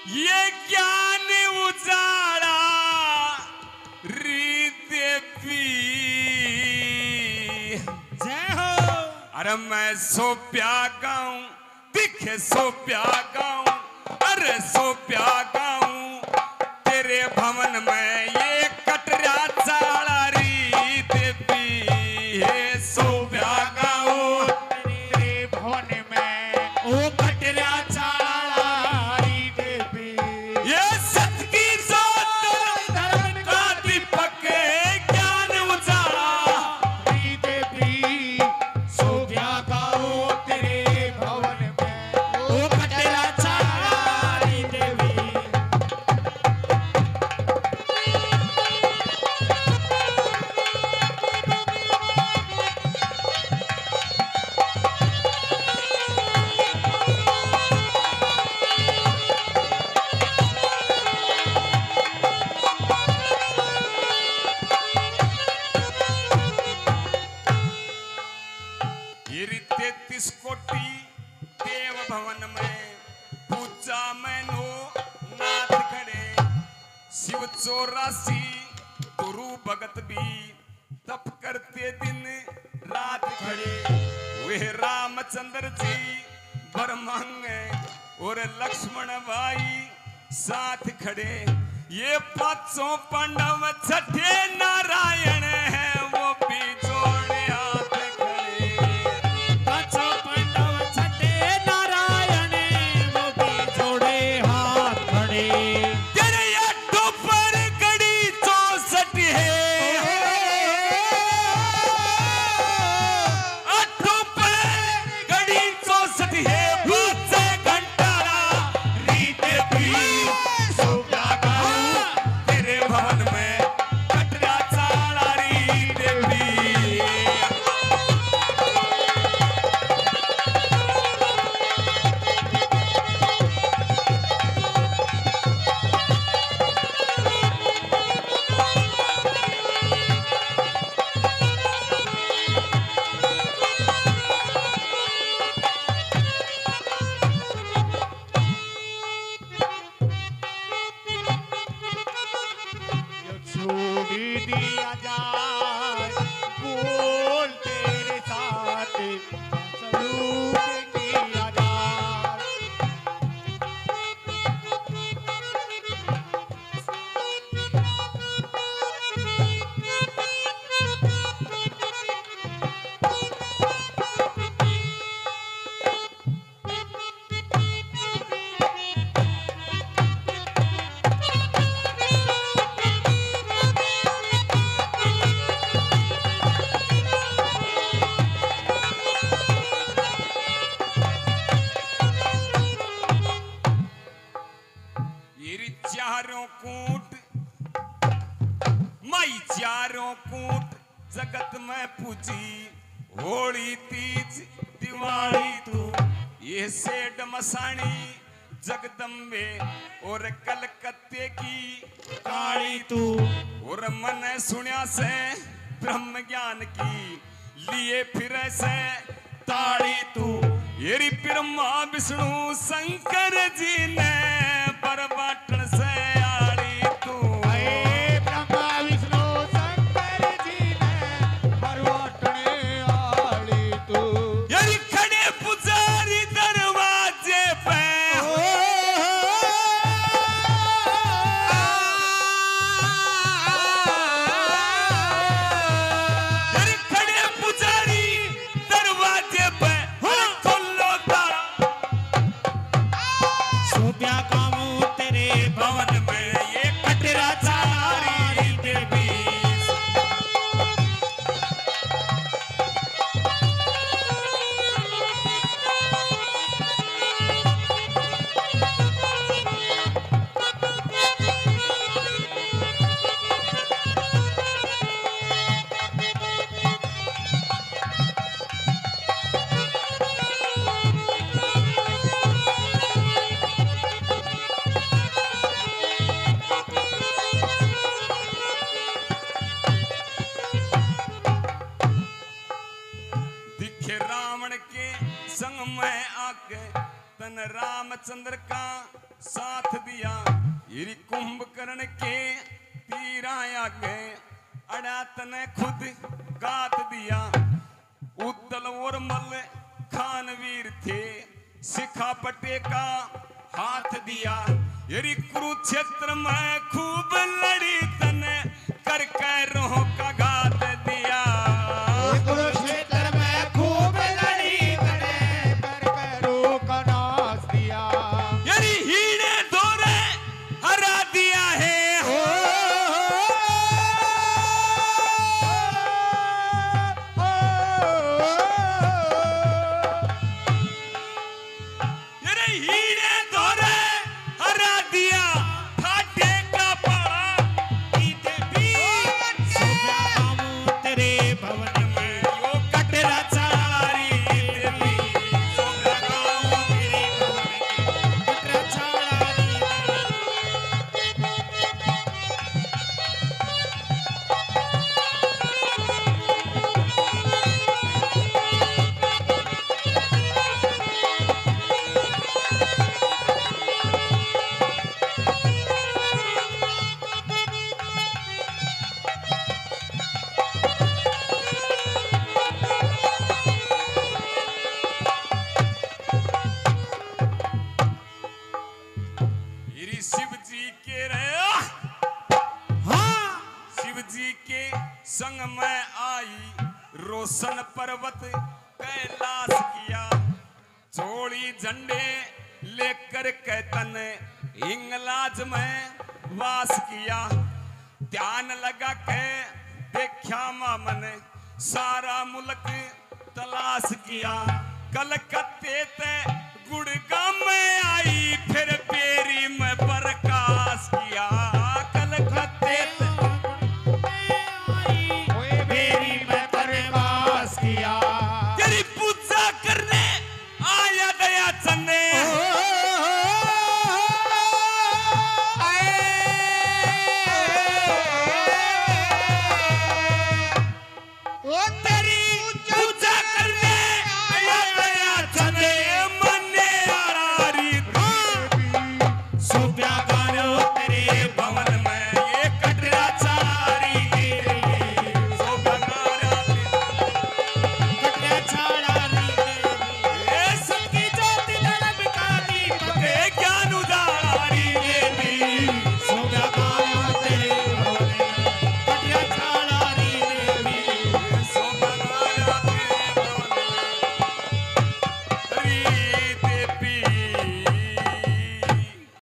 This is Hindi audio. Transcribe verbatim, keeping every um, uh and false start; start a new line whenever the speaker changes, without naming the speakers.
ये ज्ञान उजाड़ा रीते पी
जय हो।
अरे मैं सो प्या गाऊं दिखे सो प्या गाऊं अरे सो प्या गाऊं तेरे भवन में ये कटरा चाड़ा रीते पी हे सो प्या गाऊं
तेरे भवन में ओ कटरा चाड़ा रीते पी
ये सत की जोत
धर्म
का दीपक ज्ञान उजाड़ा
रीते पी सोभ्या गाओ तेरे भवन में ओ कटरा चाड़ा रीते पी
ये तैतीस कोटि देव भवन में पूजा मैनो नाथ खड़े शिव चौरासी गुरु भगत भी तप करते दिन रात खड़े वे रामचंद्र जी ब्रह्मंग और लक्ष्मण भाई साथ खड़े ये पांचों पांडव छठे नारायण है वो भी जोड़े हाथ खड़े
पांचों पांडव छठे नारायण वो भी जोड़े हाथ खड़े
तेरे अड्डों पर गड़ी चौसठ है अड्डों पर गड़ी चौसठ है बादशाह घंटारा रीते पी
सोभ्या गाओ
तेरे भवन में कटरा चाड़ा रीते पी
छोड़ दिया जाए बोल तेरे साथ सलूक किया जाए
ये चारों कूट माई चारों कूट जगत में पूजी होली तीज दिवाली तू ये सेठ मसाणी जगदम्बे और कलकत्ते की काली तू और मन सुनिया से ब्रह्म ज्ञान की लिए फिर से ताड़ी तू येरी ब्रह्मा विष्णु शंकर जी ने परबाटन से आड़ी तू
हे ब्रह्मा विष्णु शंकर जी ने परवटने आली तू
येरी खड़े पुजारी दरवाजे पे येरी खड़े पुजारी दरवाजे पे अरे खोलो ताला
सोभ्या गाओ तेरे
भवन में ये कटरा चारी देवी संग में आके तन रामचंद्र का साथ दिया। इरी कुंभकर्ण के तीरा आगे अड़ा तने खुद गात दिया। उद्दल और मल्ल खान वीर थे, सिखा पटे का हाथ दिया। यरी कुरुक्षेत्र में खूब लड़ी तने कर कैरों का घात दिया।
कुरुक्षेत्र में खूब लड़ी तने कर पैरों का नाश दिया।
यरी हीने दौरे हरा दिया है हो। यरी हीने दौरे हरा दिया। ठाटे का पाड़ा ईते भी
सोप्या तेरे भवन में
यो कटरा चारी देवी। सोगा गाँव तेरे भवन में
कटरा छाड़ा
यरी शिव जी के रे
हाँ
शिव जी के संग में आई रोशन पर्वत कैलाश किया। चोड़ी झंडे लेकर कैतन हिंगलाज में वास किया। ध्यान लगा के देखा मामन सारा मुल्क तलाश किया। कलकत्ते ते